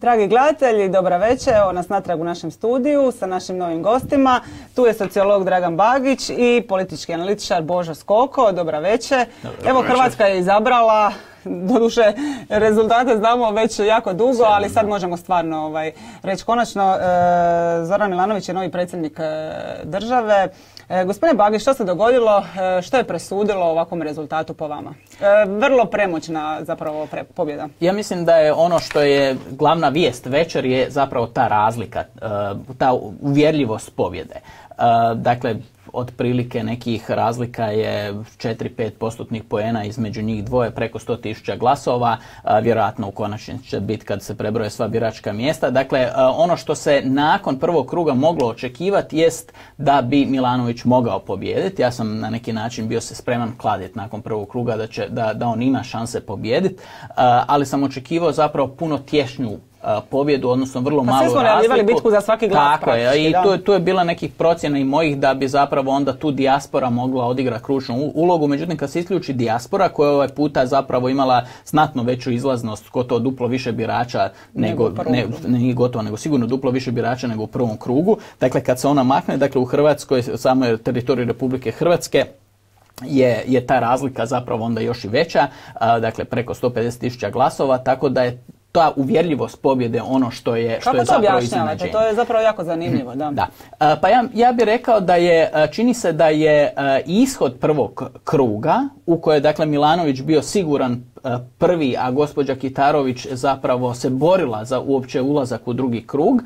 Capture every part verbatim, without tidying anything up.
Dragi gledatelji, dobra večer, evo nas natrag u našem studiju sa našim novim gostima. Tu je sociolog Dragan Bagić i politički analitičar Božo Skoko. Dobra večer. Dobro, evo večer. Hrvatska je izabrala, doduše rezultate znamo već jako dugo, ali sad možemo stvarno ovaj, reći konačno. E, Zoran Milanović je novi predsjednik e, države. E, gospodine Bagić, što se dogodilo, e, što je presudilo ovakvom rezultatu po vama? E, vrlo premoćna zapravo pre, pobjeda. Ja mislim da je ono što je glavna vijest večer je zapravo ta razlika, e, ta uvjerljivost pobjede. E, dakle, otprilike nekih razlika je četiri do pet postotnih poena između njih dvoje, preko sto tisuća glasova, a, vjerojatno u konačnici će biti kad se prebroje sva biračka mjesta. Dakle, a, ono što se nakon prvog kruga moglo očekivati jest da bi Milanović mogao pobijediti. Ja sam na neki način bio se spreman kladiti nakon prvog kruga da, će, da, da on ima šanse pobijediti, ali sam očekivao zapravo puno tješnju pobjedu, odnosno vrlo pa malu razliku. Pa svi smo najavljivali bitku za svaki glas. Tako je, i tu, tu je bila nekih procjena i mojih da bi zapravo onda tu dijaspora mogla odigrati ključnu ulogu. Međutim, kad se isključi dijaspora koja je ovaj puta zapravo imala znatno veću izlaznost, gotovo duplo više birača nego, nego ne, ne gotovo, nego sigurno duplo više birača nego u prvom krugu. Dakle, kad se ona makne, dakle u Hrvatskoj, samo teritoriju Republike Hrvatske, je, je ta razlika zapravo onda još i veća, a, dakle preko sto pedeset tisuća glasova, tako da je ta uvjerljivost pobjede ono što je, što je zapravo iznenađenje. To je zapravo jako zanimljivo. Da. Da. Pa ja, ja bih rekao da je, čini se da je ishod prvog kruga u kojoj je dakle Milanović bio siguran prvi, a gospođa Kitarović zapravo se borila za uopće ulazak u drugi krug,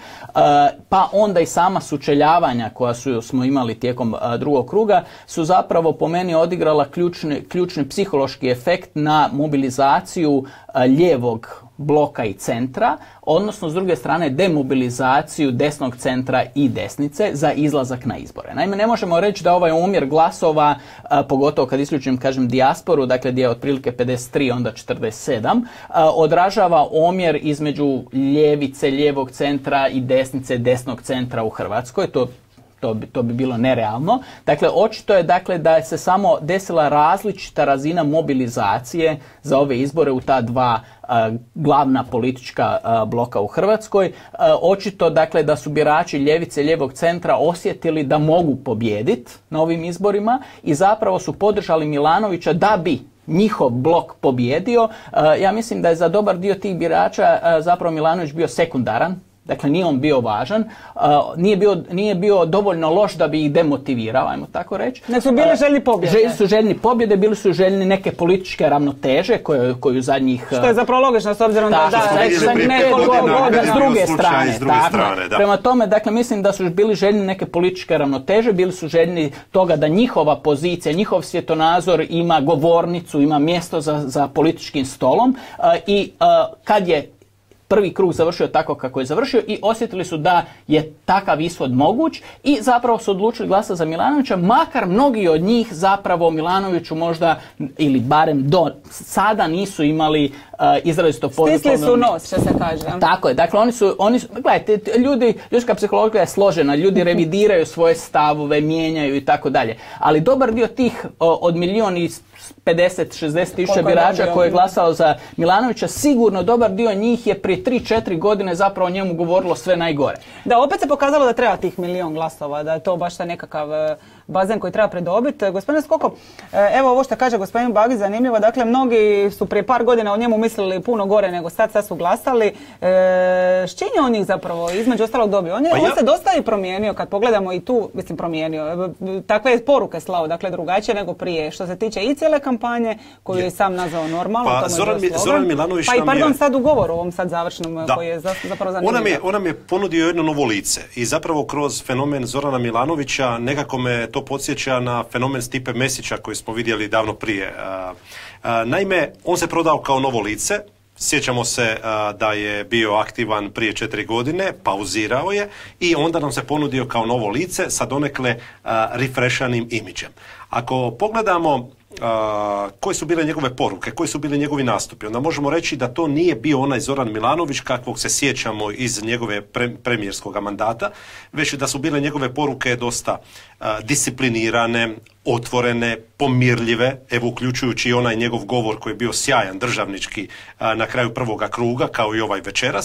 pa onda i sama sučeljavanja koja su, smo imali tijekom drugog kruga su zapravo po meni odigrala ključni, ključni psihološki efekt na mobilizaciju lijevog bloka i centra, odnosno s druge strane demobilizaciju desnog centra i desnice za izlazak na izbore. Naime, ne možemo reći da ovaj omjer glasova, a, pogotovo kad isključim, kažem, dijasporu, dakle gdje je otprilike pedeset tri, onda četrdeset sedam, a, odražava omjer između ljevice, lijevog centra i desnice, desnog centra u Hrvatskoj. To To bi, to bi bilo nerealno. Dakle, očito je dakle, da je se samo desila različita razina mobilizacije za ove izbore u ta dva a, glavna politička a, bloka u Hrvatskoj. A, očito dakle, da su birači ljevice i lijevog centra osjetili da mogu pobijediti na ovim izborima i zapravo su podržali Milanovića da bi njihov blok pobjedio. A, ja mislim da je za dobar dio tih birača a, zapravo Milanović bio sekundaran. Dakle, nije on bio važan, uh, nije, bio, nije bio dovoljno loš da bi ih demotivirao, ajmo tako reći. Ne su bili željni pobjede. Željni su željni pobjede, bili su željni neke političke ravnoteže koju, koju zadnjih... Što je zapravo logično s obzirom da... Da, da, nekoliko godina s druge strane. S druge strane da. Prema tome, dakle, mislim da su bili željni neke političke ravnoteže, bili su željni toga da njihova pozicija, njihov svjetonazor ima govornicu, ima mjesto za, za političkim stolom uh, i uh, kad je prvi krug završio tako kako je završio i osjetili su da je takav ishod moguć i zapravo su odlučili glasati za Milanovića, makar mnogi od njih zapravo Milanoviću možda ili barem do sada nisu imali uh, izrazito pozitivno. Stisli su nos, što se kaže. Tako je, dakle oni su, oni su, gledajte, ljudi, ljudska psihologija je složena, ljudi revidiraju svoje stavove, mijenjaju i tako dalje, ali dobar dio tih o, od milijun i pedeset šezdeset tisuća birača koji je glasao za Milanovića, sigurno dobar dio njih je prije tri četiri godine zapravo njemu govorilo sve najgore. Da, opet se pokazalo da treba tih milijun glasova, da je to baš taj nekakav bazen koji treba predobiti. Gospodine Skoko, evo ovo što kaže gospodin Bagić, zanimljivo, dakle mnogi su prije par godina o njemu mislili puno gore nego sad, sad su glasali. E, s čim je on njih zapravo između ostalog dobio? On, je, pa ja... on se dosta i promijenio, kad pogledamo i tu, mislim promijenio, takve poruke slao, dakle drugačije nego prije, što se tiče i cijele kampanje, koju je, je sam nazvao normalno. Pa Zoran, mi, Zoran Milanović pa i pardon je... sad u govoru ovom sad završnom, da. Koji je zapravo zanimljiv. On, on nam je ponudio jedno novo lice i zapravo kroz fenomen Zorana Milanovića nekako me to podsjeća na fenomen Stipe Mesića koji smo vidjeli davno prije. Naime, on se prodao kao novo lice. Sjećamo se da je bio aktivan prije četiri godine, pauzirao je i onda nam se ponudio kao novo lice sa donekle refreshanim imidžem. Ako pogledamo Uh, koje su bile njegove poruke, koji su bili njegovi nastupi, onda možemo reći da to nije bio onaj Zoran Milanović kakvog se sjećamo iz njegove pre, premijerskog mandata, već da su bile njegove poruke dosta uh, disciplinirane, otvorene, pomirljive, evo uključujući i onaj njegov govor koji je bio sjajan, državnički, uh, na kraju prvoga kruga, kao i ovaj večeras.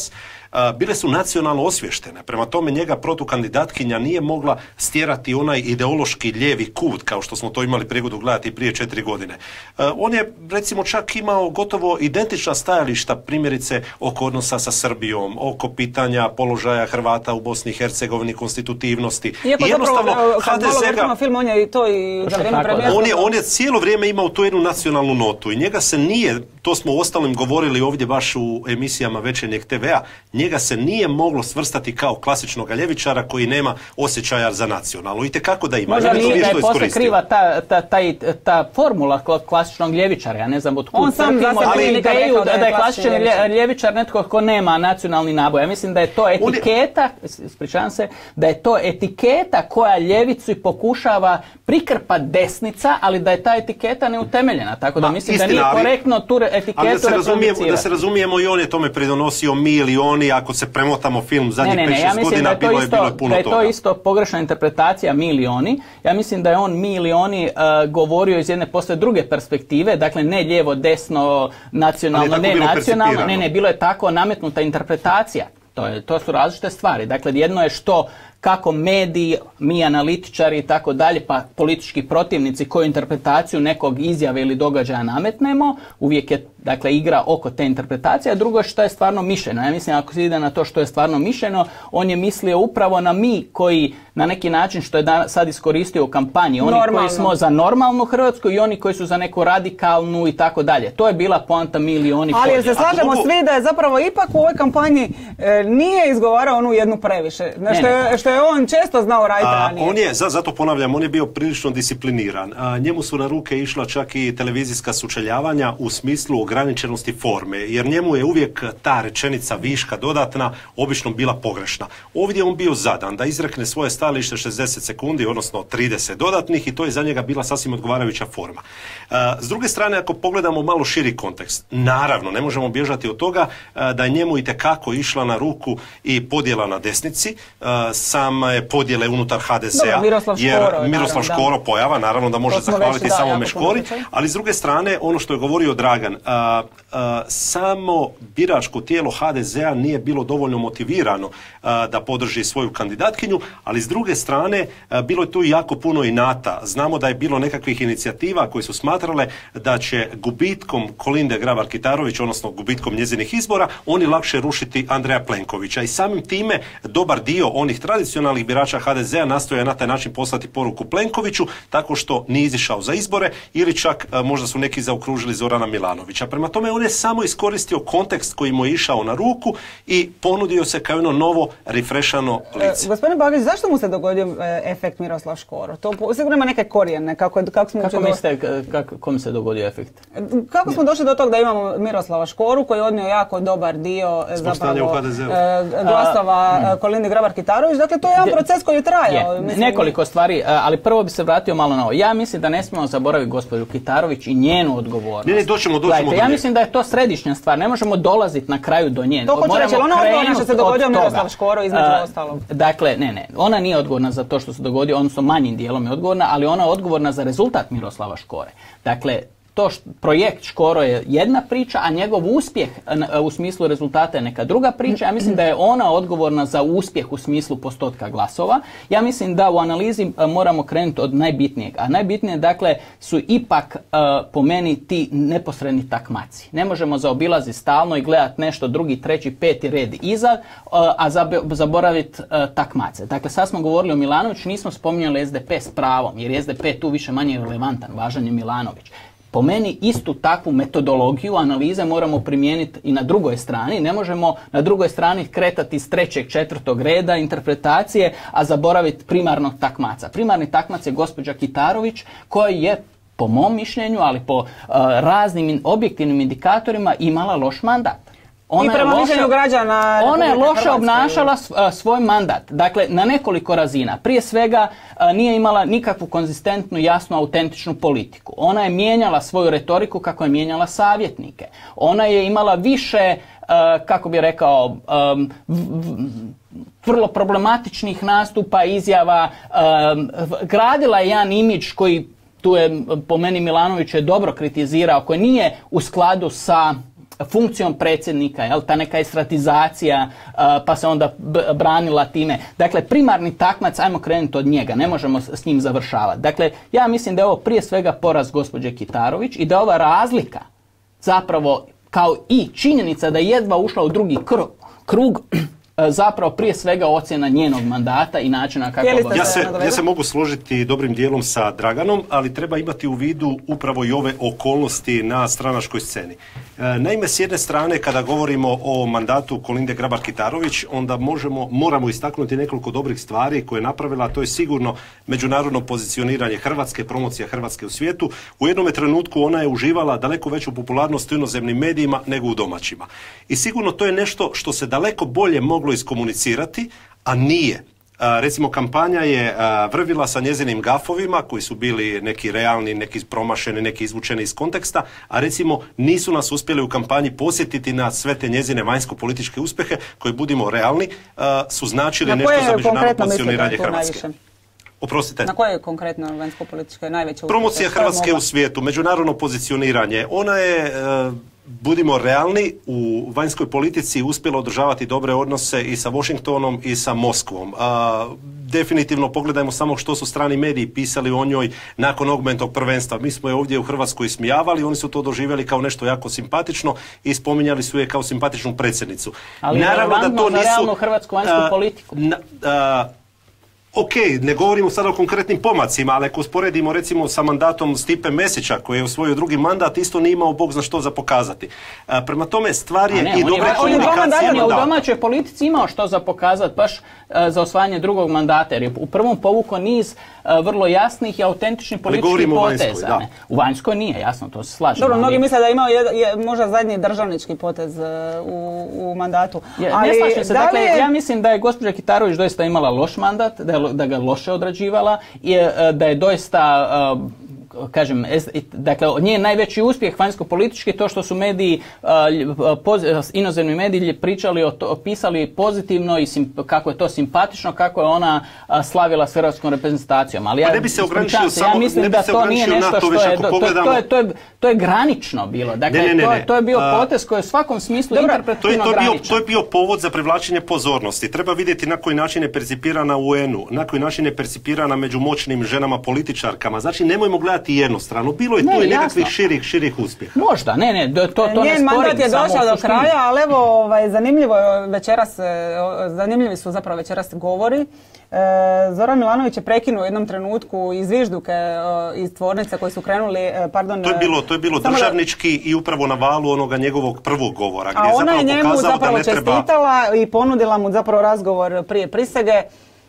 bile su nacionalno osvještene. Prema tome njega protukandidatkinja nije mogla stjerati onaj ideološki lijevi kut, kao što smo to imali prigodu gledati prije četiri godine. On je, recimo, čak imao gotovo identična stajališta, primjerice oko odnosa sa Srbijom, oko pitanja položaja Hrvata u Bosni i Hercegovini, konstitutivnosti. Iako I jednostavno ha de ze ga... Film, on je i to i za vrijeme premijera. On je, on je cijelo vrijeme imao tu jednu nacionalnu notu i njega se nije, to smo u ostalim govorili ovdje baš u emisijama Večernjeg te vea, njega se nije moglo svrstati kao klasičnog ljevičara koji nema osjećaja za nacionalno. Itekako da ima. Možda nije da je posle kriva ta, ta, ta, ta formula klasičnog ljevičara. Ja ne znam od kud crpimo ideju da, da je klasičan ljevičar netko ko nema nacionalni naboj. Ja mislim da je to etiketa, ispričavam se, da je to etiketa koja ljevicu pokušava prikrpat desnica, ali da je ta etiketa neutemeljena. Tako da Ma, mislim istina, da nije korektno tu etiketu da se, razumijemo, da se razumijemo i on je tome pridonosio mi ili oni, ako se premotamo film zadnjih pet šest ja godina, bilo je, bilo je puno da je to toga. isto pogrešna interpretacija mi ili oni. Ja mislim da je on mi ili oni uh, govorio iz jedne posle druge perspektive, dakle ne lijevo, desno, nacionalno, ne nacionalno, ne, ne, bilo je tako nametnuta interpretacija. To, je, to su različite stvari. Dakle, jedno je što kako mediji, mi analitičari i tako dalje, pa politički protivnici koju interpretaciju nekog izjave ili događaja nametnemo, uvijek je dakle igra oko te interpretacije, a drugo je što je stvarno mišljeno. Ja mislim ako se ide na to što je stvarno mišljeno, on je mislio upravo na mi koji na neki način što je da, sad iskoristio u kampanji, oni Normalno. koji smo za normalnu Hrvatsku i oni koji su za neku radikalnu i tako dalje. To je bila poanta mi ili oni. Ali jer se slažemo drugo... svi da je zapravo ipak u ovoj kampanji e, nije izgovarao onu jednu previše. Ne, što, je, što je on često znao raditi ranije. On je, za, zato ponavljam, on je bio prilično discipliniran. A, njemu su na ruke išla čak i televizijska sučeljavanja u smislu ograničenosti forme, jer njemu je uvijek ta rečenica viška dodatna obično bila pogrešna. Ovdje je on bio zadan da izrekne svoje stajalište šezdeset sekundi, odnosno trideset dodatnih i to je za njega bila sasvim odgovarajuća forma. A, s druge strane, ako pogledamo malo širi kontekst, naravno, ne možemo bježati od toga a, da je njemu itekako išla na ruku i podjela na desnici, a, sam podjele unutar ha de zea, Miroslav jer Škoro, Miroslav naravno, Škoro pojava, naravno da može zahvaliti da, samo Meškori, ali s druge strane, ono što je govorio Dragan, a, a, samo biračko tijelo ha de zea nije bilo dovoljno motivirano a, da podrži svoju kandidatkinju, ali s druge strane, a, bilo je tu jako puno inata. Znamo da je bilo nekakvih inicijativa koje su smatrale da će gubitkom Kolinde Grabar-Kitarović, odnosno gubitkom njezinih izbora, oni lakše rušiti Andreja Plenkovića i samim time dobar dio onih tradicionalnih birača ha de zea nastoje na taj način poslati poruku Plenkoviću tako što nije izišao za izbore ili čak a, možda su neki zaokružili Zorana Milanovića. Prema tome on je samo iskoristio kontekst koji mu je išao na ruku i ponudio se kao jedno novo refrešano lice. E, gospodine Bagić, zašto mu se dogodio e, efekt Miroslav Škoro? To sigurno ima neke korijene. Kako, kako, smo kako mislite, kako, kom se dogodio efekt? Kako smo došli do toga da imamo Miroslava Škoru koji je odnio jako dobar dio zapravo e, glasova mm. Kolinde Grabar-Kitarović. Dakle, to je jedan proces koji je trajao. Je, nekoliko stvari, ali prvo bi se vratio malo na ovo. Ja mislim da ne smijemo zaboraviti gospođu Kitarović i njenu odgovornost. Ne, ne, doćemo, doćemo Gledajte, ja mislim da je to središnja stvar. Ne možemo dolaziti na kraju do nje. To hoću reći, ona odgovorna što se dogodio Miroslav Škoro između uh, ostalog. Dakle, ne, ne. Ona nije odgovorna za to što se dogodio, odnosno manjim dijelom je odgovorna, ali ona je odgovorna za rezultat Miroslava Škore. Dakle, to što, projekt Škoro je jedna priča, a njegov uspjeh u smislu rezultata je neka druga priča. Ja mislim da je ona odgovorna za uspjeh u smislu postotka glasova. Ja mislim da u analizi moramo krenuti od najbitnijeg. A najbitnije, dakle, su ipak po meni ti neposredni takmaci. Ne možemo zaobilaziti stalno i gledati nešto drugi, treći, peti red iza, a zaboraviti takmace. Dakle, sad smo govorili o Milanoviću, nismo spominjali es de pe s pravom, jer je es de pe tu više manje relevantan, važan je Milanović. Po meni istu takvu metodologiju analize moramo primijeniti i na drugoj strani. Ne možemo na drugoj strani kretati iz trećeg, četvrtog reda interpretacije, a zaboraviti primarnog takmaca. Primarni takmac je gospođa Kitarović koji je, po mom mišljenju, ali po uh, raznim objektivnim indikatorima, imala loš mandat. Ona I prema mišljenju građana Ona je loše obnašala svoj mandat. Dakle, na nekoliko razina. Prije svega nije imala nikakvu konzistentnu, jasnu, autentičnu politiku. Ona je mijenjala svoju retoriku kako je mijenjala savjetnike. Ona je imala više, kako bi rekao, vrlo problematičnih nastupa, izjava. Gradila je jedan imidž koji, tu je po meni Milanović je dobro kritizirao, koji nije u skladu sa funkcijom predsjednika, jel, ta neka estratizacija, pa se onda branila time. Dakle, primarni takmac, ajmo krenuti od njega, ne možemo s njim završavati. Dakle, ja mislim da je ovo prije svega poraz gospođe Kitarović i da je ova razlika zapravo kao i činjenica da je jedva ušla u drugi krug, zapravo prije svega ocjena njenog mandata i načina kako... Ja se, ja se mogu složiti dobrim dijelom sa Draganom, ali treba imati u vidu upravo i ove okolnosti na stranačkoj sceni. Naime, s jedne strane, kada govorimo o mandatu Kolinde Grabar-Kitarović, onda možemo, moramo istaknuti nekoliko dobrih stvari koje je napravila, a to je sigurno međunarodno pozicioniranje Hrvatske, promocija Hrvatske u svijetu. U jednom trenutku ona je uživala daleko veću popularnost u inozemnim medijima nego u domaćima. I sigurno to je nešto što se daleko bolje moglo iskomunicirati, a nije. A, recimo, kampanja je a, vrvila sa njezinim gafovima, koji su bili neki realni, neki promašeni, neki izvučeni iz konteksta, a recimo nisu nas uspjeli u kampanji posjetiti na sve te njezine vanjsko-političke uspjehe, koji, budimo realni, a, su značili nešto za međunarodno pozicioniranje Hrvatske. Oprostite. Na koje je konkretno vanjsko-političke najveće uspjehe? Promocija Hrvatske u svijetu, međunarodno pozicioniranje. Ona je... A, budimo realni, u vanjskoj politici uspjela održavati dobre odnose i sa Washingtonom i sa Moskvom. A, definitivno pogledajmo samo što su strani mediji pisali o njoj nakon nogometnog prvenstva. Mi smo je ovdje u Hrvatskoj ismijavali, oni su to doživjeli kao nešto jako simpatično i spominjali su je kao simpatičnu predsjednicu. Ali naravno da to nisu realnu hrvatsku vanjsku a, politiku. Na, a, Ok, ne govorimo sada o konkretnim pomacima, ali ako usporedimo recimo sa mandatom Stipe Mesića, koji je osvojio drugi mandat, isto nije imao bog zna što za pokazati. A, prema tome, stvar je ne, i dobra komunikacija. On je u domaćoj politici imao što za pokazati, baš a, za osvajanje drugog mandata, jer je u prvom povukao niz a, vrlo jasnih i autentičnih političkih poteza. Vanjskoj, u vanjskoj nije, jasno, to se slažemo. Dobro, mnogi misle da je imao je, je, možda zadnji državnički potez uh, u, u mandatu. Je, ali, ne slažem se, da dakle, je... ja mislim da je gospođa Kitarović doista imala loš mandat, da je da ga loše odrađivala i da je doista, kažem, dakle, njen najveći uspjeh vanjsko-politički to što su mediji, inozemni mediji pričali, o to, pisali pozitivno i sim, kako je to simpatično, kako je ona slavila s hrvatskom reprezentacijom. Ali ja, ne bi se ograničio se, ja mislim da to nije nešto što je, to, to, to, je, to, je, to je granično bilo. Dakle, ne, ne, ne, ne. To, to je bio potez koji je u svakom smislu Dobra, interpretativno to je, to graničan. Bio, to je bio povod za privlačenje pozornosti. Treba vidjeti na koji način je percipirana u U N-u, na koji način je percipirana među moćnim ženama političarkama. Znači, nemojmo gledati jednostrano. Bilo je tu i nekakvih širih, širih uspjeha. Možda, ne, ne, to, to ne sporim. Njen mandat je došao do kraja, ali evo, ovaj, zanimljivo je večeras, zanimljivi su zapravo večeras govori. E, Zoran Milanović je prekinuo u jednom trenutku iz zvižduke iz tvornice koji su krenuli, pardon... To je bilo, to je bilo državnički da... i upravo na valu onoga njegovog prvog govora. Gdje A ona je njemu zapravo čestitala treba... i ponudila mu zapravo razgovor prije prisege.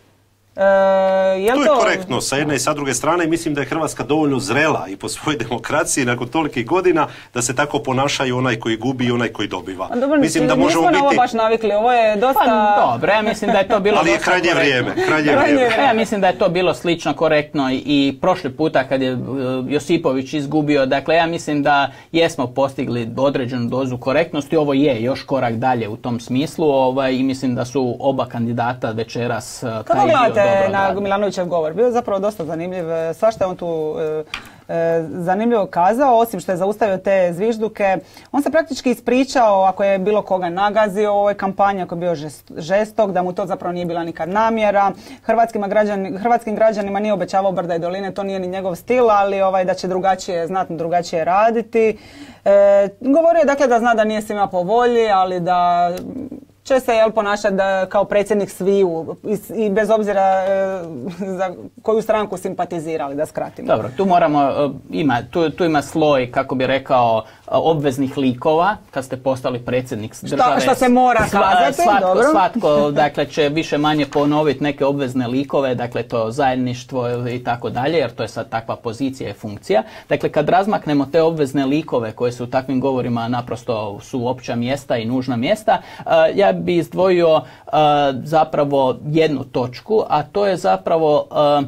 E, je to je to korektno sa jedne i sa druge strane i mislim da je Hrvatska dovoljno zrela i po svojoj demokraciji nakon tolikih godina da se tako ponaša i onaj koji gubi i onaj koji dobiva. A dobro, mislim da možemo biti... na ovo baš navikli, ovo je dosta... Pa, dobro, ja mislim da je to bilo... Ali je krajnje vrijeme, krajnje vrijeme. Ja mislim da je to bilo slično, korektno i, i prošli puta kad je uh, Josipović izgubio, dakle ja mislim da jesmo postigli određenu dozu korektnosti, ovo je još korak dalje u tom smislu ovaj, i mislim da su oba kandidata večeras uh, taj dio na Milanovićev govor. Bio je zapravo dosta zanimljiv. Svašta je on tu e, e, zanimljivo kazao, osim što je zaustavio te zvižduke. On se praktički ispričao ako je bilo koga nagazio u ovoj kampanji, ako je bio žest, žestok, da mu to zapravo nije bila nikad namjera. Hrvatskim, građani, hrvatskim građanima nije obećavao brda i doline, to nije ni njegov stil, ali ovaj, da će drugačije, znatno drugačije raditi. E, govorio je dakle da zna da nije svima po volji, ali da će se jel, ponašati da, kao predsjednik sviju i, i bez obzira e, za koju stranku simpatizirali, da skratimo. Dobro, tu moramo, ima, tu, tu ima sloj, kako bi rekao, obveznih likova, kad ste postali predsjednik države. Što, što se mora kazati, svatko, dobro. Svatko, dakle, će više manje ponoviti neke obvezne likove, dakle, to zajedništvo i tako dalje, jer to je sad takva pozicija i funkcija. Dakle, kad razmaknemo te obvezne likove koje su u takvim govorima naprosto su opća mjesta i nužna mjesta, ja bi izdvojio uh, zapravo jednu točku, a to je zapravo uh,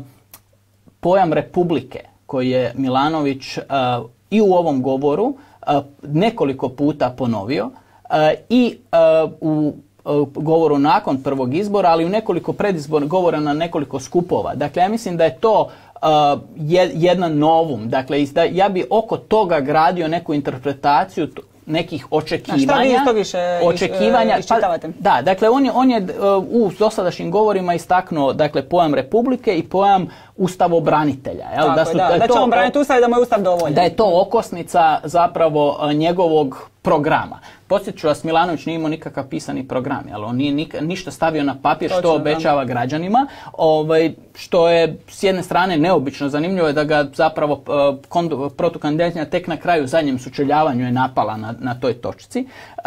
pojam republike koji je Milanović uh, i u ovom govoru uh, nekoliko puta ponovio uh, i uh, u uh, govoru nakon prvog izbora, ali u nekoliko predizbornih govora na nekoliko skupova. Dakle, ja mislim da je to Uh, jedan novum. Dakle, ja bi oko toga gradio neku interpretaciju nekih očekivanja. A šta vi isto više očekivanja, iščitavate? Pa, da, dakle on je, on je u dosadašnjim govorima istaknuo dakle, pojam republike i pojam ustavobranitelja. Jel? Tako, da, su, da, da, da to, će on braniti ustav i da mu je ustav dovoljan. Da je to okosnica zapravo njegovog programa. Podsjetit ću vas, Milanović nije imao nikakav pisani program, ali on nije nik, ništa stavio na papir što Točno, obećava da. građanima, ovaj, što je s jedne strane neobično. Zanimljivo je da ga zapravo uh, protukandidatkinja tek na kraju zadnjem sučeljavanju je napala na, na toj točci. Uh,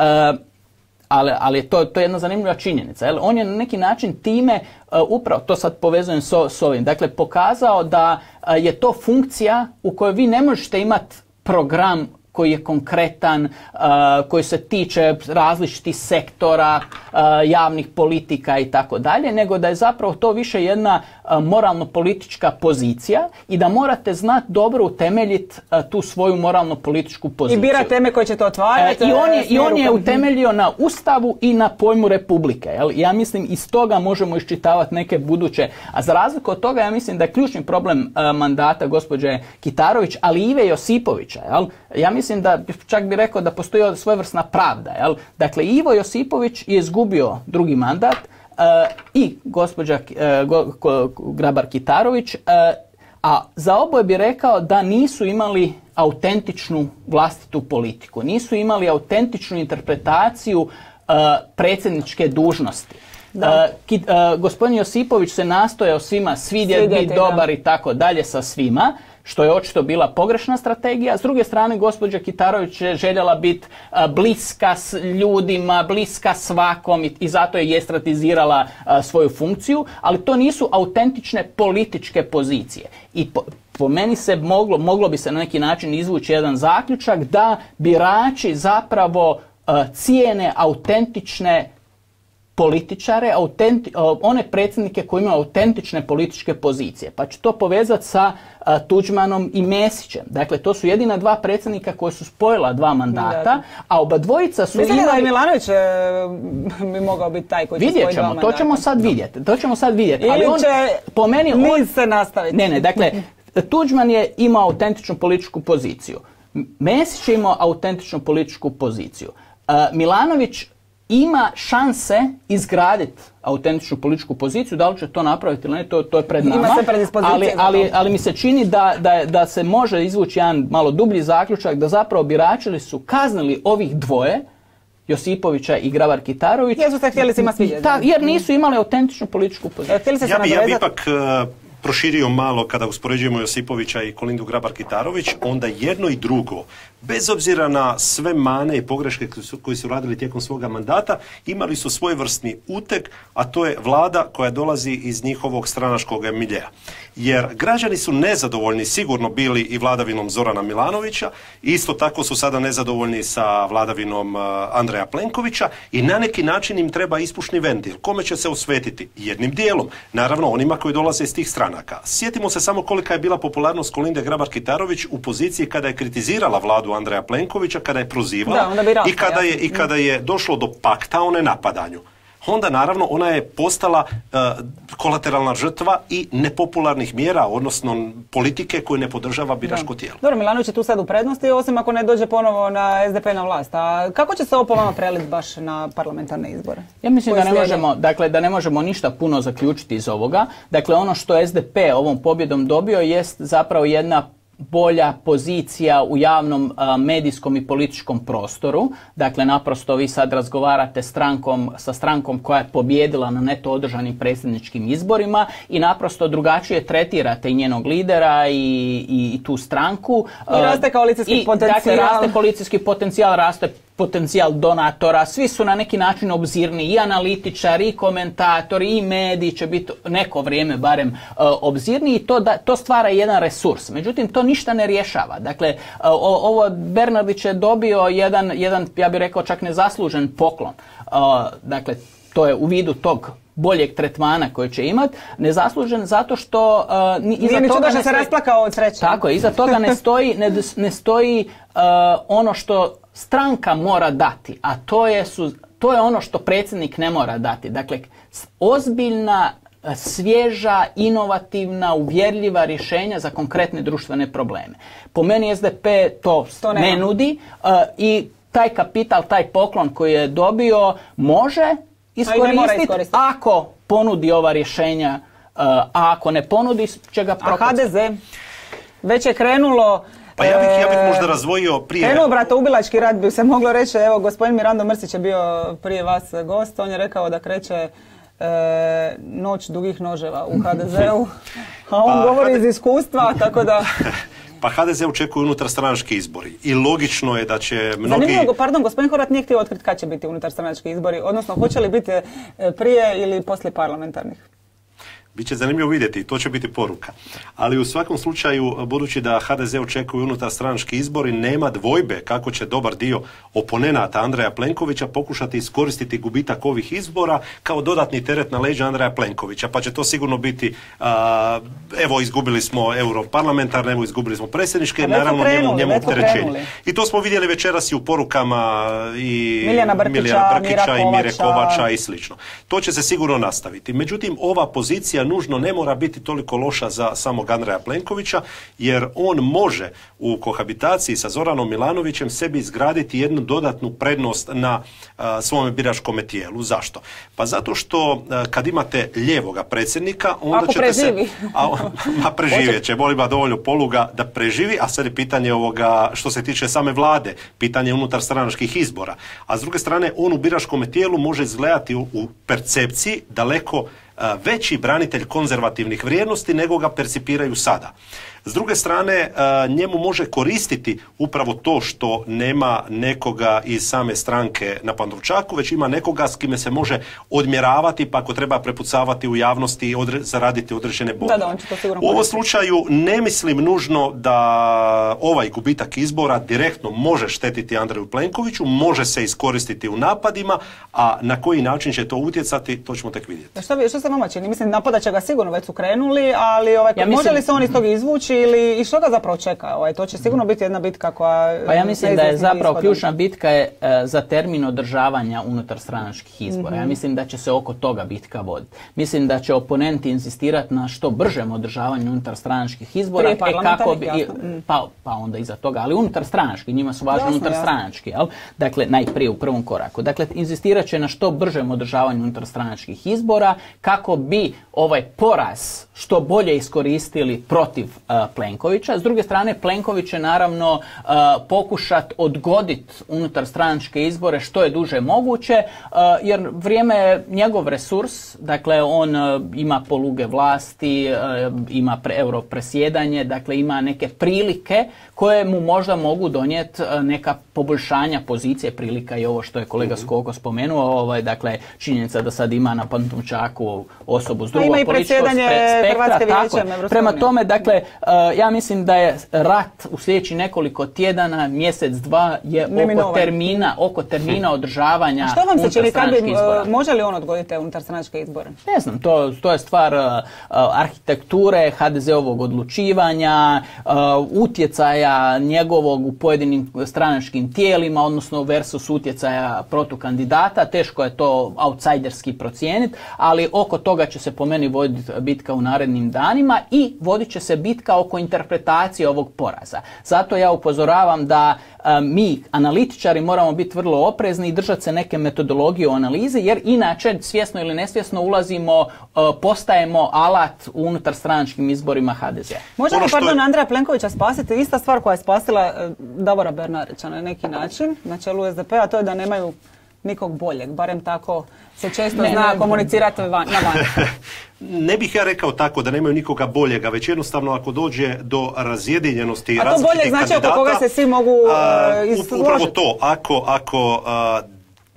ali, ali to, to je jedna zanimljiva činjenica. Jel? On je na neki način time, uh, upravo to sad povezujem s, s ovim, dakle pokazao da uh, je to funkcija u kojoj vi ne možete imati program koji je konkretan, uh, koji se tiče različitih sektora, uh, javnih politika i tako dalje, nego da je zapravo to više jedna uh, moralno-politička pozicija i da morate znati dobro utemeljiti uh, tu svoju moralno-političku poziciju. I bira teme koje ćete otvarati. Uh, I on je, i on je utemeljio na Ustavu i na pojmu Republike. Jel? Ja mislim iz toga možemo iščitavati neke buduće, a za razliku od toga ja mislim da je ključni problem uh, mandata gospođe Kitarović, ali i Ive Josipovića. Jel? Ja mislim Mislim da čak bi rekao da postoji svojevrsna pravda. Jel? Dakle, Ivo Josipović je izgubio drugi mandat uh, i gospođa uh, go, go, Grabar Kitarović, uh, a za oboje bi rekao da nisu imali autentičnu vlastitu politiku, nisu imali autentičnu interpretaciju uh, predsjedničke dužnosti. Uh, ki, uh, gospodin Josipović se nastojao svima svidjeti, biti dobar i tako dalje sa svima, što je očito bila pogrešna strategija. S druge strane, gospođa Kitarović je željela biti uh, bliska s ljudima, bliska svakom i, i zato je estratizirala uh, svoju funkciju, ali to nisu autentične političke pozicije. I po, po meni se moglo, moglo bi se na neki način izvući jedan zaključak da birači zapravo uh, cijene autentične političare, autenti, one predsjednike koji imaju autentične političke pozicije. Pa ću to povezati sa uh, Tuđmanom i Mesićem. Dakle, to su jedina dva predsjednika koji su spojila dva mandata, a oba dvojica su Mislim imali... da je Milanović e, bi mogao biti taj koji će spojiti dva mandata. To ćemo sad vidjeti. To ćemo sad vidjeti. Ali on će po meni on se nastaviti. Ne, ne, dakle, Tuđman je imao autentičnu političku poziciju. Mesić je imao autentičnu političku poziciju. Uh, Milanović ima šanse izgraditi autentičnu političku poziciju, da li će to napraviti ili ne, to, to je pred nama. Ima se predispozicije. Ali, ali, ali mi se čini da, da, da se može izvući jedan malo dublji zaključak da zapravo birači su kaznili ovih dvoje, Josipovića i Grabar Kitarović. Jer su se htjeli svima svidjeti. Jer nisu imali autentičnu političku poziciju. Ja bi, ja bi ipak uh, proširio malo kada uspoređujemo Josipovića i Kolindu Grabar Kitarović, onda jedno i drugo, bez obzira na sve mane i pogreške koji su radili tijekom svoga mandata, imali su svojevrsni uteg, a to je vlada koja dolazi iz njihovog stranačkog miljea. Jer građani su nezadovoljni sigurno bili i vladavinom Zorana Milanovića, isto tako su sada nezadovoljni sa vladavinom Andreja Plenkovića i na neki način im treba ispušni ventil. Kome će se osvetiti? Jednim dijelom. Naravno, onima koji dolaze iz tih stranaka. Sjetimo se samo kolika je bila popularnost Kolinde Grabar Kitarović u poziciji kada je kritizirala vladu Andreja Plenkovića, kada je prozivala da, rasta, i, kada je, i kada je došlo do pakta o nenapadanju. Onda naravno ona je postala uh, kolateralna žrtva i nepopularnih mjera, odnosno politike koju ne podržava biračko tijelo. Dobro, Milanović je tu sad u prednosti, osim ako ne dođe ponovo na S D P na vlast. A kako će se ovo po vama preliti baš na parlamentarne izbore? Ja mislim da ne, možemo, dakle, da ne možemo ništa puno zaključiti iz ovoga. Dakle, ono što je S D P ovom pobjedom dobio jest zapravo jedna bolja pozicija u javnom a, medijskom i političkom prostoru. Dakle, naprosto vi sad razgovarate strankom, sa strankom koja je pobjedila na neto održanim predsjedničkim izborima i naprosto drugačije tretirate i njenog lidera i, i, i tu stranku. I raste koalicijski potencijal. Dakle, raste koalicijski potencijal, raste potencijal donatora, svi su na neki način obzirni, i analitičari, i komentatori, i mediji će biti neko vrijeme barem uh, obzirni i to, da, to stvara jedan resurs. Međutim, to ništa ne rješava. Dakle, uh, ovo Bernardić je dobio jedan, jedan, ja bih rekao čak nezaslužen poklon. Uh, dakle, to je u vidu tog boljeg tretmana koji će imati, nezaslužen zato što uh, ni, iza Nije toga ne se rasplakao od sreće. Tako, iza toga ne stoji, ne, ne stoji uh, ono što stranka mora dati, a to je, su, to je ono što predsjednik ne mora dati. Dakle, ozbiljna, svježa, inovativna, uvjerljiva rješenja za konkretne društvene probleme. Po meni S D P to, to ne nudi uh, i taj kapital, taj poklon koji je dobio može iskoristiti iskoristit. Ako ponudi ova rješenja, a ako ne ponudi će ga propustiti. A ha de ze već je krenulo. Pa ja bih, ja bih možda razvojio prije... Krenuo bratoubilački rat bi se moglo reći. Evo, gospodin Mirando Mrsić je bio prije vas gost. On je rekao da kreće e, noć dugih noževa u ha de zeu. A on pa, govori ha de... iz iskustva, tako da... Pa ha de ze očekuju unutarstranački izbori i logično je da će mnogi... Zanimljivo, pardon, gospodin Horvat nije htio otkriti kad će biti unutarstranački izbori, odnosno hoće li biti prije ili poslije parlamentarnih? Biće zanimljivo vidjeti, to će biti poruka. Ali u svakom slučaju, budući da ha de ze očekuju unutarstranački izbori, nema dvojbe kako će dobar dio oponenata Andreja Plenkovića pokušati iskoristiti gubitak ovih izbora kao dodatni teret na leđa Andreja Plenkovića. Pa će to sigurno biti, a, evo izgubili smo europarlamentarne, evo izgubili smo predsjedničke, naravno njemu, njemu opterećenje. I to smo vidjeli večeras i u porukama i Milijana Brkića, Milijana Brkića Mira i Mire Kovača. Kovača i slično. To će se sigurno nastaviti. Međutim, ova pozicija nužno ne mora biti toliko loša za samog Andreja Plenkovića, jer on može u kohabitaciji sa Zoranom Milanovićem sebi izgraditi jednu dodatnu prednost na a, svome biračkom tijelu. Zašto? Pa zato što a, kad imate lijevoga predsjednika, onda Ako ćete preživi. se... A, a preživjet će, boli ima dovoljno poluga da preživi, a sad je pitanje ovoga što se tiče same vlade, pitanje unutar stranačkih izbora. A s druge strane, on u biračkom tijelu može izgledati u, u percepciji daleko veći branitelj konzervativnih vrijednosti nego ga percipiraju sada. S druge strane, njemu može koristiti upravo to što nema nekoga iz same stranke na Pantovčaku, već ima nekoga s kime se može odmjeravati, pa ako treba prepucavati u javnosti i odre, zaraditi određene bodove. Da, da, on će to sigurno u ovom slučaju ne mislim nužno da ovaj gubitak izbora direktno može štetiti Andreju Plenkoviću, može se iskoristiti u napadima, a na koji način će to utjecati, to ćemo tek vidjeti. Što, bi, što se vama čini? Mislim, napada će ga sigurno, već su krenuli, ali ovaj, ja može mislim... li se on iz toga izvući ili i što ga zapravo čeka? Ovaj, to će sigurno biti jedna bitka koja... Pa ja mislim da je zapravo ishodom. Ključna bitka je e, za termin održavanja unutar stranačkih izbora. Mm-hmm. Ja mislim da će se oko toga bitka voditi. Mislim da će oponenti insistirati na što bržem održavanju unutar stranačkih izbora. Prije parlamentarnih, bi, mm. pa, pa onda iza toga, ali unutar stranački, njima su važni unutar stranački, jel? Dakle, najprije u prvom koraku. Dakle, inzistirat će na što bržem održavanju unutar stranačkih izbora kako bi ovaj poraz što bolje iskoristili protiv uh, Plenkovića. S druge strane, Plenković će naravno uh, pokušati odgoditi unutar stranačke izbore što je duže moguće, uh, jer vrijeme je njegov resurs, dakle on uh, ima poluge vlasti, uh, ima pre, europresjedanje, dakle ima neke prilike koje mu možda mogu donijeti uh, neka poboljšanja pozicije, prilika i ovo što je kolega Skoko spomenuo, ovaj, dakle činjenica da sad ima na Pantovčaku osobu s drugog političkog spektra. Tako, prema tome, dakle, uh, ja mislim da je rat u sljedeći nekoliko tjedana, mjesec, dva je oko termina, oko termina održavanja unutarstranačkih izbora. Može li on odgoditi unutarstranačke izbore? Ne znam, to, to je stvar uh, arhitekture, ha de zeovog odlučivanja, uh, utjecaja njegovog u pojedinim stranačkim tijelima, odnosno versus utjecaja protukandidata. Teško je to outsiderski procijeniti, ali oko toga će se po meni voditi bitka u narednim danima i vodit će se bitka oko interpretacije ovog poraza. Zato ja upozoravam da a, mi, analitičari, moramo biti vrlo oprezni i držati se neke metodologije u analizi, jer inače, svjesno ili nesvjesno, ulazimo, a, postajemo alat u unutarstranačkim izborima ha de ze. Može li, pardon, je... Andreja Plenkovića spasiti ista stvar koja je spasila Davora Bernardića na neki način na čelu es de pe, a to je da nemaju nikog boljeg, barem tako se često ne, zna ne, komunicirati van, na van. Ne bih ja rekao tako da nemaju nikoga boljega, već jednostavno ako dođe do razjedinjenosti različitih kandidata... A to bolje znači oko koga se svi mogu uh, izložiti? Upravo to, ako, ako uh,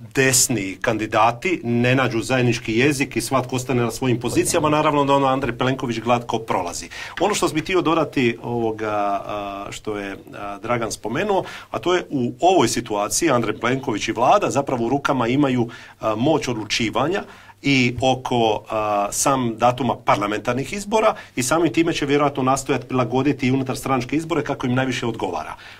desni kandidati ne nađu zajednički jezik i svatko ostane na svojim pozicijama, naravno da ono Andrej Plenković glatko prolazi. Ono što bih htio dodati ovoga što je Dragan spomenuo, a to je u ovoj situaciji Andrej Plenković i vlada zapravo u rukama imaju moć odlučivanja i oko a, sam datuma parlamentarnih izbora i samim time će vjerojatno nastojati prilagoditi i unutar stranačke izbore kako im najviše odgovara.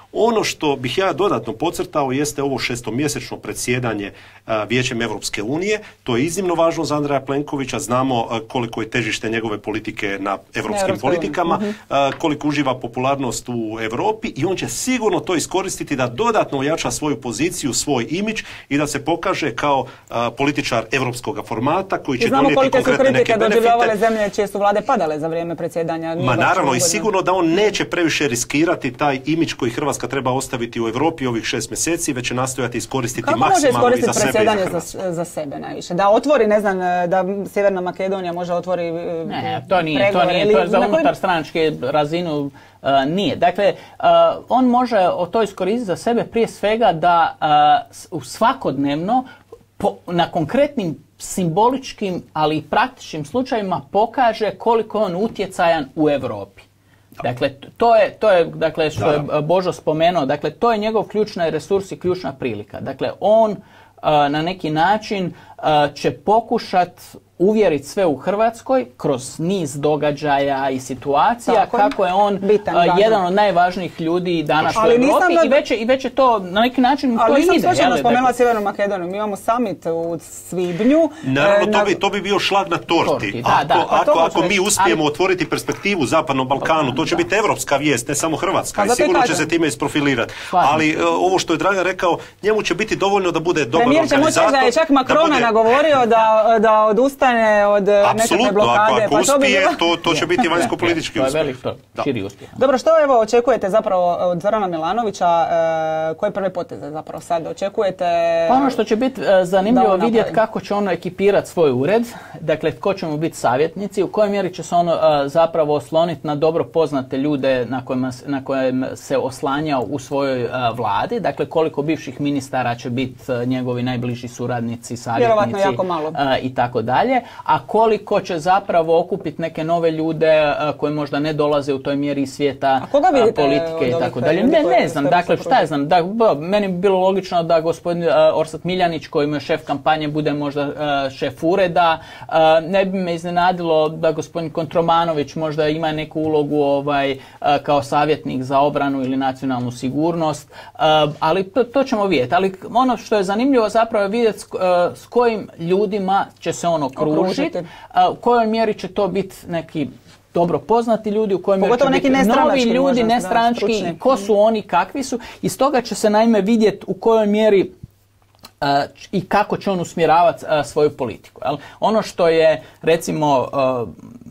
Ono što bih ja dodatno podcrtao jeste ovo šestomjesečno predsjedanje a, Vijećem Europske unije. To je iznimno važno za Andreja Plenkovića. Znamo a, koliko je težište njegove politike na europskim politikama, uh-huh. a, koliko uživa popularnost u Europi i on će sigurno to iskoristiti da dodatno ojača svoju poziciju, svoj imidž i da se pokaže kao a, političar europskog formata koji će donijeti konkretne neke benefite. Znamo koliko su kritike doživljavale zemlje čije su vlade padale za vrijeme predsjedanja. Ma naravno i sigurno da on neće previše riskirati taj imidž koji Hrvatska treba ostaviti u Europi ovih šest mjeseci, već će nastojati iskoristiti kako maksimalno i za sebe i za Hrvatsku. Za, za sebe najviše. Da otvori, ne znam, da Sjeverna Makedonija može otvori ne, to nije, to nije, to je za unutar stranačke razinu uh, nije. Dakle, uh, on može to iskoristiti za sebe prije svega da uh, svakodnevno po, na konkretnim simboličkim, ali i praktičnim slučajevima pokaže koliko je on utjecajan u Europi. Dakle, to je, to je dakle, što je Božo spomenuo, dakle, to je njegov ključni resurs i ključna prilika. Dakle, on uh, na neki način uh, će pokušati uvjeriti sve u Hrvatskoj kroz niz događaja i situacija tako, kako je on bitan, uh, jedan od najvažnijih ljudi danas ali u Europi da... i, već je, i već je to na neki način ali to ide. Ali nisam slučajno spomenula Sjevernu Makedoniju. Mi imamo summit u svibnju. Naravno, na... to, bi, to bi bio šlag na torti. torti da, ako da, ako, ako, ako mi uspijemo ali... otvoriti perspektivu Zapadnom Balkanu, to će da. biti evropska vijest, ne samo hrvatska. Pa, i sigurno će se time isprofilirati. Ali uh, ovo što je Dragan rekao, njemu će biti dovoljno da bude dobar Premijer organizator. Premijer će moći da je čak Macrona bude... nagovorio da, da odustane od nekakve blokade. Ako, ako pa uspije, to, bi... to, to će biti vanjsko-politički uspjeh. To je velik, to, širi uspjeh. Dobro, što evo očekujete zapravo od Zorana Milanovića, e, koje prve poteze zapravo sad očekujete? Pa ono što će biti e, zanimljivo vidjeti kako će on ekipirati svoj ured, dakle tko će mu biti savjetnici, u kojoj mjeri će se on e, zapravo osloniti na dobro poznate ljude na kojima na kojem se oslanjao u svojoj e, vladi, dakle koliko bivših ministara će biti e, njegovi najbliži suradnici, savjetnici jako malo. E, i tako dalje, a koliko će zapravo okupiti neke nove ljude uh, koji možda ne dolaze u toj mjeri svijeta uh, politike i tako dalje. Ne, ne znam, dakle šta ja znam, da, b, meni bi bilo logično da gospodin uh, Orsat Miljanić koji mu je šef kampanje bude možda uh, šef ureda, uh, ne bi me iznenadilo da gospodin Kontromanović možda ima neku ulogu ovaj, uh, kao savjetnik za obranu ili nacionalnu sigurnost, uh, ali to, to ćemo vidjeti. Ali ono što je zanimljivo zapravo je vidjeti s, uh, s kojim ljudima će se on okružiti, u kojoj mjeri će to biti neki dobro poznati ljudi, u kojoj mjeri će biti novi ljudi, nestranački, i ko su oni, kakvi su. I stoga će se naime vidjeti u kojoj mjeri uh, i kako će on usmjeravati uh, svoju politiku. Jel? Ono što je, recimo, uh,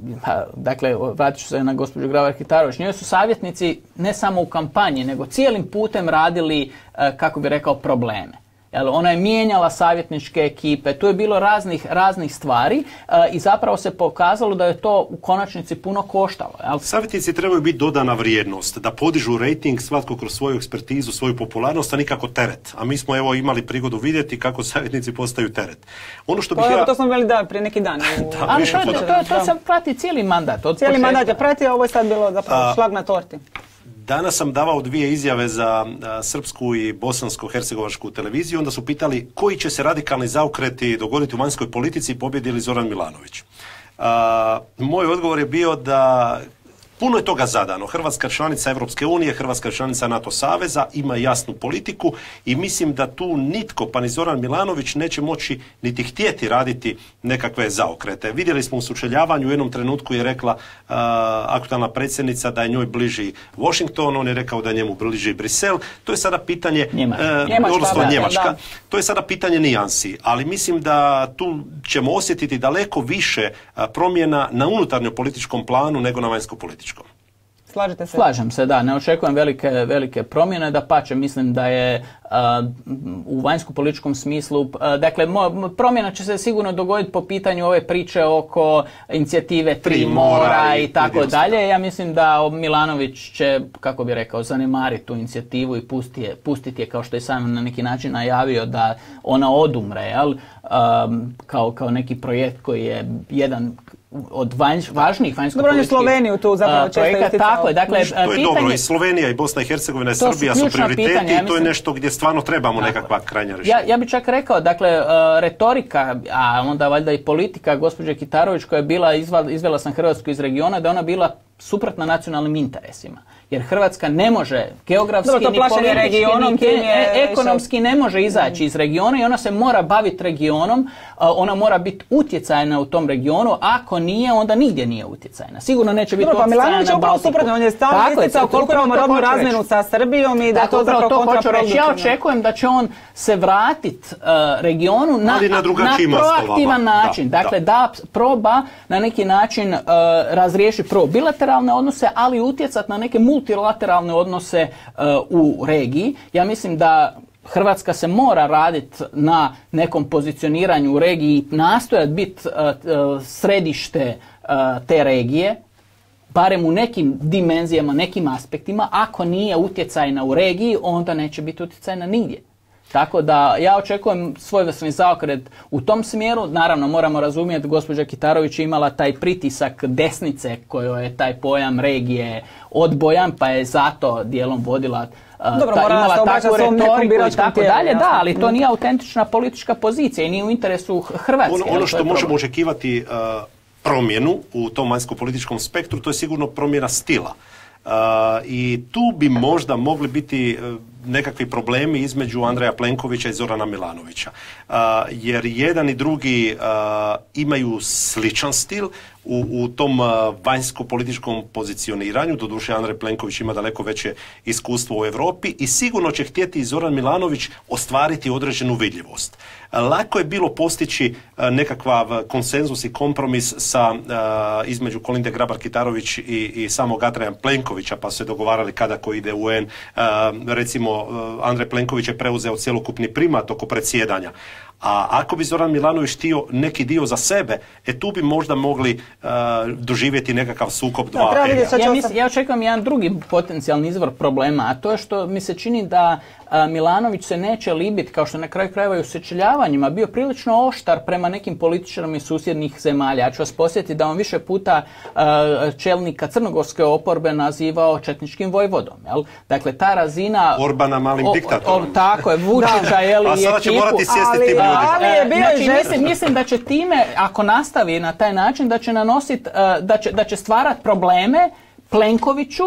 dakle, vratit ću se na gospođu Grabar-Kitarović, njoj su savjetnici ne samo u kampanji, nego cijelim putem radili, uh, kako bi rekao, probleme. Jel, ona je mijenjala savjetničke ekipe, tu je bilo raznih, raznih stvari uh, i zapravo se pokazalo da je to u konačnici puno koštalo. Jel? Savjetnici trebaju biti dodana vrijednost, da podižu rejting svatko kroz svoju ekspertizu, svoju popularnost, a nikako teret. A mi smo evo imali prigodu vidjeti kako savjetnici postaju teret. Ono što bih to, ja... to smo imali da, prije neki dan. U... da, Ali to, to, to, to se prati cijeli mandat. Od cijeli mandat je pratio, ovo je sad bilo zapravo a... šlag na torti. Danas sam davao dvije izjave za a, srpsku i bosansko-hercegovačku televiziju, onda su pitali koji će se radikalni zaokreti dogoditi u vanjskoj politici, pobjedi li Zoran Milanović. A, moj odgovor je bio da puno je toga zadano. Hrvatska članica Europske unije, Hrvatska članica NATO saveza, ima jasnu politiku i mislim da tu nitko, pa ni Zoran Milanović, neće moći niti htjeti raditi nekakve zaokrete. Vidjeli smo u sučeljavanju, u jednom trenutku je rekla uh, aktualna predsjednica da je njoj bliži Washington, on je rekao da je njemu bliži Brisel. To je sada pitanje, Njemačka, uh, Njemačka, odnosno da, Njemačka. da. To je sada pitanje nijansi, ali mislim da tu ćemo osjetiti daleko više uh, promjena na unutarnjo političkom planu nego na vanjsko političkom. Slažete se? Slažem se, da. Ne očekujem velike, velike promjene, dapače mislim da je uh, u vanjsko-političkom smislu, uh, dakle, mo, promjena će se sigurno dogoditi po pitanju ove priče oko inicijative Tri mora i tako dalje. Ja mislim da Milanović će, kako bi rekao, zanemariti tu inicijativu i pustiti je, pustiti je, kao što je sam na neki način najavio, da ona odumre, jel? Um, kao, kao neki projekt koji je jedan od vanj, važnijih vanjsko-političkih Sloveniju tu zapravo često projekata. Tako je, dakle, to je pitanje, dobro, i Slovenija i Bosna i Hercegovina i Srbija su, su prioriteti pitanja, ja mislim, i to je nešto gdje stvarno trebamo tako, nekakva krajnja rješenja. Ja, ja bih čak rekao, dakle, uh, retorika, a onda valjda i politika gospođe Kitarović koja je bila, izval, izvela sam Hrvatsku iz regiona, da ona bila suprotna nacionalnim interesima. Jer Hrvatska ne može geografski, Dobro, to ni plašenje politički, regionom, ni tim je e- više- ekonomski ne može izaći iz regiona i ona se mora baviti regionom, a, ona mora biti utjecajna u tom regionu, ako nije, onda nigdje nije utjecajna. Sigurno neće biti Dobro, pa utjecajna Milanović je na upravo Baltiku. suprotno, on je stalno Tako je, isticao koliko upravo imamo to robnu hoću reći. razmjenu sa Srbijom i da je Tako, to upravo zapravo to hoću reći. Ja kontraproduktivno. očekujem da će on se vratiti uh, regionu na, Ali na na drugačiji proaktivan mastovama. način. Da, Dakle, da. da proba na neki način uh, razriješi prvo bilateralne odnose, ali utjecati na neke multilateralne odnose uh, u regiji. Ja mislim da Hrvatska se mora raditi na nekom pozicioniranju u regiji i nastojati biti uh, uh, središte uh, te regije, barem u nekim dimenzijama, nekim aspektima. Ako nije utjecajna u regiji, onda neće biti utjecajna nigdje. Tako da ja očekujem svojevrsni zaokret u tom smjeru. Naravno, moramo razumjeti, gospođa Kitarović je imala taj pritisak desnice kojoj je taj pojam regije odbojan, pa je zato dijelom vodila uh, Dobro, ta, mora imala se obraćati takvu svom nekom retoriku i biračkom tako tijelu, dalje. Da, jasno. ali to nije autentična politička pozicija i nije u interesu Hrvatske. Ono, ali ono to što je možemo problem. očekivati uh, promjenu u tom vanjsko-političkom spektru, to je sigurno promjena stila. Uh, I tu bi možda mogli biti uh, nekakvi problemi između Andreja Plenkovića i Zorana Milanovića. Uh, jer jedan i drugi uh, imaju sličan stil u, u tom uh, vanjsko-političkom pozicioniranju. Doduše, Andrej Plenković ima daleko veće iskustvo u Europi i sigurno će htjeti i Zoran Milanović ostvariti određenu vidljivost. Uh, lako je bilo postići uh, nekakav konsenzus i kompromis sa, uh, između Kolinde Grabar-Kitarović i, i samog Andreja Plenkovića, pa su se dogovarali kada ko ide u U N. Uh, recimo, Andrej Plenković je preuzeo cjelokupni primat oko predsjedanja. A ako bi Zoran Milanović htio neki dio za sebe, e tu bi možda mogli uh, doživjeti nekakav sukob dva treba ega. vidjeti sad će Ja, ostat- mislim, ja očekujem jedan drugi potencijalni izvor problema, a to je što mi se čini da a, Milanović se neće libiti, kao što na kraju krajeva i u sučeljavanjima bio prilično oštar prema nekim političarima iz susjednih zemalja. Ja ću vas podsjetiti da on više puta a, čelnika crnogorske oporbe nazivao četničkim vojvodom. Jel? Dakle, ta razina... Orbana malim o- o- diktatorom. Tako je, Vučića, jel, A i sada će ekipu. morati sjesti ali- tim ljudima. ali je bio Znači, i žest- mislim, mislim da će time, ako nastavi na taj način, da će nanositi, da će, da će stvarati probleme Plenkoviću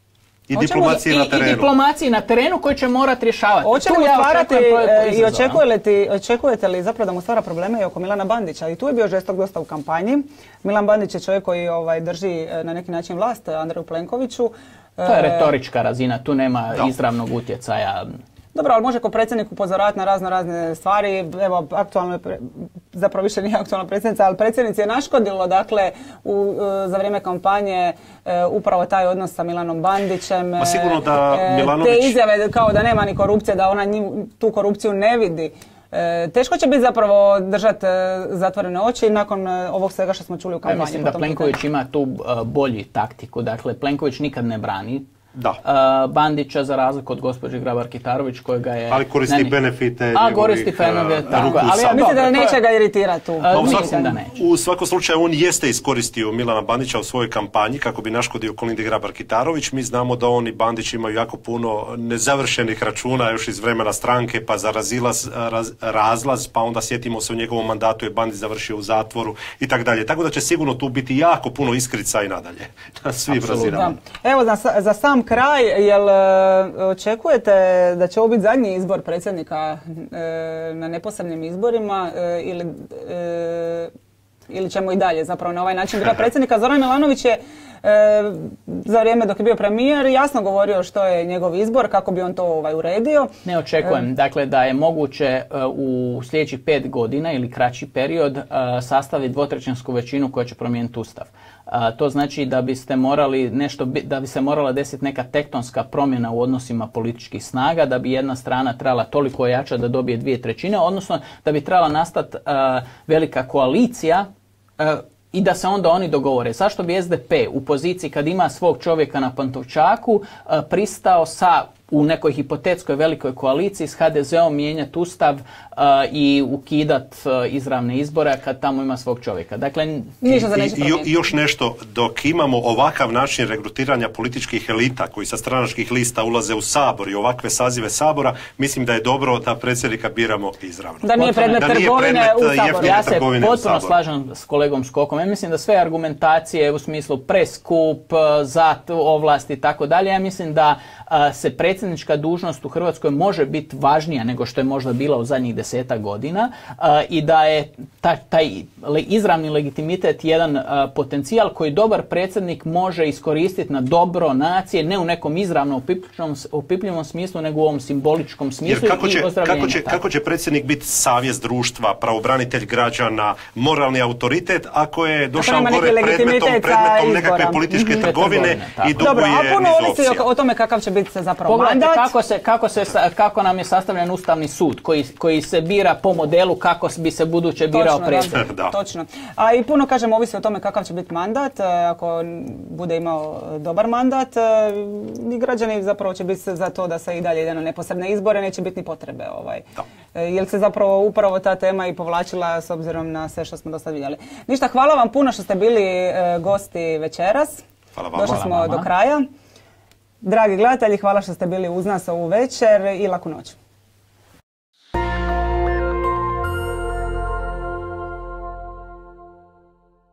I Hoćemo diplomaciji i, na i terenu. diplomaciji na terenu koji će morati rješavati. Hoće Tu li mu ja stvarati očekujem pro- e, i izazov, očekujete li, očekujete li zapravo da mu stvara probleme i oko Milana Bandića? I tu je bio žestok dosta u kampanji. Milan Bandić je čovjek koji ovaj, drži e, na neki način vlast Andreju Plenkoviću. To je E, retorička razina, tu nema Da. izravnog utjecaja. Dobro, ali može ko predsjednik upozoravati na razno razne stvari. Evo, aktualno je, pre- zapravo više nije aktualna predsjednica, ali predsjednici je naškodilo, dakle, u, e, za vrijeme kampanje e, upravo taj odnos sa Milanom Bandićem. Ma sigurno da e, Milanović- Te izjave kao da nema ni korupcije, da ona nju, tu korupciju ne vidi. E, teško će biti zapravo držati e, zatvorene oči nakon e, ovog svega što smo čuli u Ja kampanji. mislim po da tom Plenković pitanju. ima tu uh, bolji taktiku. Dakle, Plenković nikad ne brani Da. uh, Bandića za razliku od gospođe Grabar-Kitarović kojega je... Ali koristi ne- benefite A njegovih, koristi benefite, uh, tako ruku je. Ali ja sam. Mislite da dobro, to neće je- ga iritirati tu? A, Pa u, mislim svakom, da neće. u svakom slučaju on jeste iskoristio Milana Bandića u svojoj kampanji kako bi naškodio Kolindi Grabar-Kitarović. Mi znamo da on i Bandić imaju jako puno nezavršenih računa još iz vremena stranke, pa za razilaz, raz, razlaz, pa onda sjetimo se u njegovom mandatu je Bandić završio u zatvoru i tako dalje. Tako da će sigurno tu biti jako puno iskrica i nadalje na svim Apsolutno. razinama. Da. Evo, za, za sam kraj, jel e, očekujete da će ovo biti zadnji izbor predsjednika e, na neposrednim izborima e, ili, e, ili ćemo i dalje zapravo na ovaj način birati predsjednika? Zoran Milanović je e, za vrijeme dok je bio premijer jasno govorio što je njegov izbor, kako bi on to ovaj, uredio. Ne očekujem, dakle, da je moguće uh, u sljedećih pet godina ili kraći period uh, sastaviti dvotrećinsku većinu koja će promijeniti Ustav. Uh, to znači da biste morali nešto, bi- da bi se morala desiti neka tektonska promjena u odnosima političkih snaga, da bi jedna strana trebala toliko ojačati da dobije dvije trećine, odnosno da bi trebala nastati uh, velika koalicija uh, i da se onda oni dogovore. Zašto bi S D P u poziciji kad ima svog čovjeka na Pantovčaku uh, pristao sa u nekoj hipotetskoj velikoj koaliciji s ha de zeom mijenjati ustav uh, i ukidat uh, izravne izbore kad tamo ima svog čovjeka. Dakle, ništa za I, neće i, I još nešto, dok imamo ovakav način regrutiranja političkih elita koji sa stranačkih lista ulaze u Sabor i ovakve sazive Sabora, mislim da je dobro da predsjednika biramo izravno. Da nije predmet da nije trgovine predmet u Saboru. Ja se potpuno slažem s kolegom Skokom. Ja mislim da sve argumentacije u smislu preskup, za ovlasti i tako dalje, ja mislim da a, se predsjednička dužnost u Hrvatskoj može biti važnija nego što je možda bila u zadnjih desetak godina a, i da je taj, taj le, izravni legitimitet jedan a, potencijal koji dobar predsjednik može iskoristiti na dobro nacije, ne u nekom izravno opipljivom smislu, nego u ovom simboličkom smislu. Jer kako će, i kako će, kako će predsjednik biti savjest društva, pravobranitelj građana, moralni autoritet, ako je došao gore predmetom, predmetom nekakve političke mm-hmm. trgovine i duguje Dobro, a puno niz ovisi opcija. o, o tome kakav će biti zapravo Pogledajte mandat. kako, se, kako, se, kako nam je sastavljen Ustavni sud, koji, koji se bira po modelu kako bi se buduće birao predsjednik. Da, točno. A i puno, kažem, ovisi o tome kakav će biti mandat. Ako bude imao dobar mandat, i građani zapravo će biti za to da se i dalje ide na neposredne izbore, neće biti ni potrebe. Ovaj. Jer se zapravo upravo ta tema i povlačila s obzirom na sve što smo do sad vidjeli. Ništa, hvala vam puno što ste bili e, gosti večeras. Hvala vam. Došli Hvala smo vama. do kraja. Dragi gledatelji, hvala što ste bili uz nas ovu večer i laku noć.